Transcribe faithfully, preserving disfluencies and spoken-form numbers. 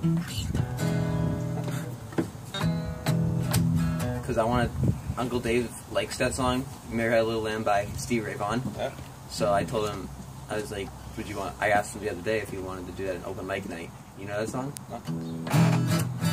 Because I wanted, Uncle Dave likes that song, Mary Had a Little Lamb by Stevie Ray Vaughan. Yeah. So I told him, I was like, would you want, I asked him the other day if he wanted to do that at an open mic night. You know that song? No.